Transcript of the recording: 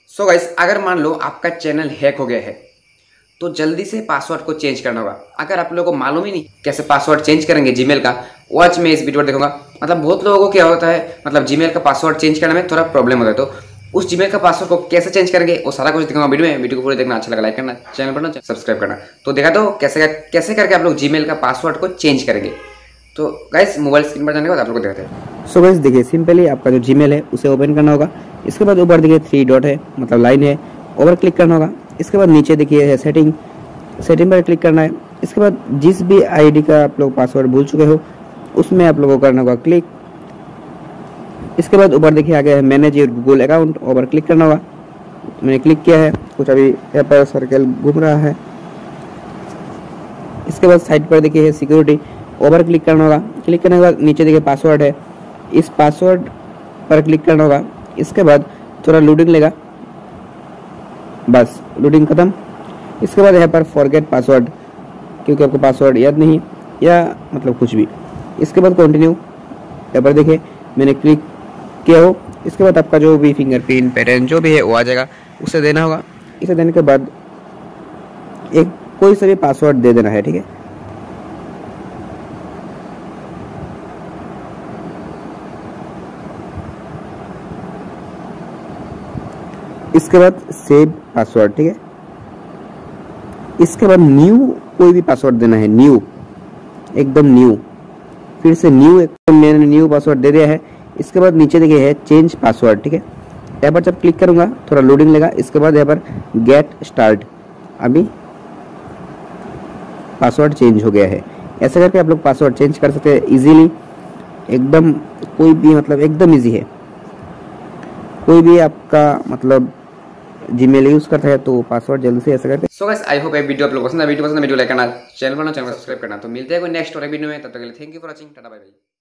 So guys, अगर मान लो आपका चैनल हैक हो गया है तो जल्दी से पासवर्ड को चेंज करना होगा। अगर आप लोगों को मालूम ही नहीं कैसे पासवर्ड चेंज करेंगे जीमेल का, वो आज मैं इस वीडियो पर देखूंगा। मतलब बहुत लोगों को क्या होता है, मतलब जीमेल का पासवर्ड चेंज करने में थोड़ा प्रॉब्लम होता है, तो उस जीमेल का पासवर्ड को कैसे चेंज करेंगे वो सारा कुछ दिखाऊंगा वीडियो में। वीडियो को पूरे देखना, अच्छा लगा लाइक करना, चैनल पर ना सब्सक्राइब करना। तो देखा तो कैसे करके आप लोग जीमेल का पासवर्ड को चेंज करेंगे। तो गाइस, मोबाइल स्क्रीन पर जाने के बाद आप लोग को देखते हैं। सो गाइस देखिए, सिंपली आपका जो जीमेल है उसे ओपन करना होगा। इसके बाद ऊपर देखिए 3 डॉट है, मतलब लाइन है, ओवर क्लिक करना होगा। इसके बाद नीचे देखिए है सेटिंग पर क्लिक करना है। इसके बाद जिस भी आईडी का आप लोग पासवर्ड भूल चुके हो उसमें आप लोगों को करना होगा क्लिक। इसके बाद ऊपर देखिए आ गया है manage your Google account, over click करना होगा। मैंने क्लिक किया है, कुछ अभी यहाँ पर सर्कल घूम रहा है। इसके बाद साइड पर देखिए है सिक्योरिटी, ओवर क्लिक करना होगा। क्लिक करने के बाद नीचे देखिए पासवर्ड है, इस पासवर्ड पर क्लिक करना होगा। इसके बाद थोड़ा लोडिंग लेगा, बस लोडिंग खत्म। इसके बाद यहाँ पर फॉरगेट पासवर्ड, क्योंकि आपको पासवर्ड याद नहीं या मतलब कुछ भी। इसके बाद कंटिन्यू, यहाँ पर देखिए मैंने क्लिक किया हो। इसके बाद आपका जो भी फिंगरप्रिंट पैटर्न जो भी है वो आ जाएगा, उसे देना होगा। इसे देने के बाद एक कोई सा भी पासवर्ड दे देना है, ठीक है। इसके बाद सेव पासवर्ड, ठीक है। इसके बाद न्यू कोई भी पासवर्ड देना है, न्यू, एकदम न्यू। फिर से न्यू, एकदम मैंने न्यू पासवर्ड दे दिया है। इसके बाद नीचे देखिए है चेंज पासवर्ड, ठीक है। यहाँ पर जब क्लिक करूंगा थोड़ा लोडिंग लेगा। इसके बाद यहाँ पर गेट स्टार्ट, अभी पासवर्ड चेंज हो गया है। ऐसे करके आप लोग पासवर्ड चेंज कर सकते हैं इजीली, एकदम कोई भी, मतलब एकदम इजी है। कोई भी आपका मतलब जीमेल यूज करता है तो पासवर्ड जल्दी से ऐसे करके। सो गाइस, आई होप ये वीडियो आप लोग पसंद है। वीडियो लाइक करना, चैनल पर ना सब्सक्राइब करना। तो मिलते हैं कोई नेक्स्ट और वीडियो में, तब तक के लिए thank you for watching, tata bye bye.